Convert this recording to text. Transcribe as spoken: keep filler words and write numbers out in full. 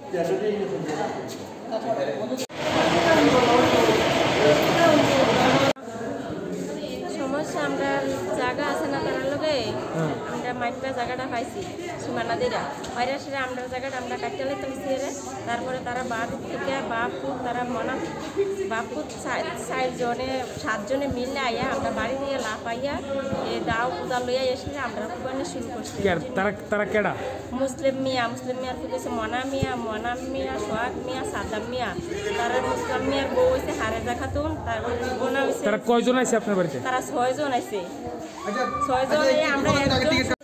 সমস্যা আমরা জায়গা আছে না তার লগে আমরা মাইপটা জায়গাটা পাইছি সীমানা দিরা বাইরে সেটা আমরা জায়গাটা আমরা কাটতে লাইতেছি রে তারপরে তারা বাপ থেকে বাপুর তারা মনা বাপুর সাইড জনে সাতজনে মিলে আইয়া আমরা বাড়ি দিয়ে লাভ আইয়া এ দাও পূজা লইয়া এসে আমরা কুরবানি শুরু করছি। তারা তারা কেডা? মুসলিম মিয়া মুসলিম মিয়ার পুজো মনা মিয়া মনা মিয়া সোহাগ মিয়া সাদাম মিয়া তারা মুসলিম মিয়ার বউ হয়েছে হারেজা খাতুন তারপরে বোনা হয়েছে। তারা কয়জন আছে আপনার বাড়িতে? তারা ছয়জন আছে। ছয়জন আমরা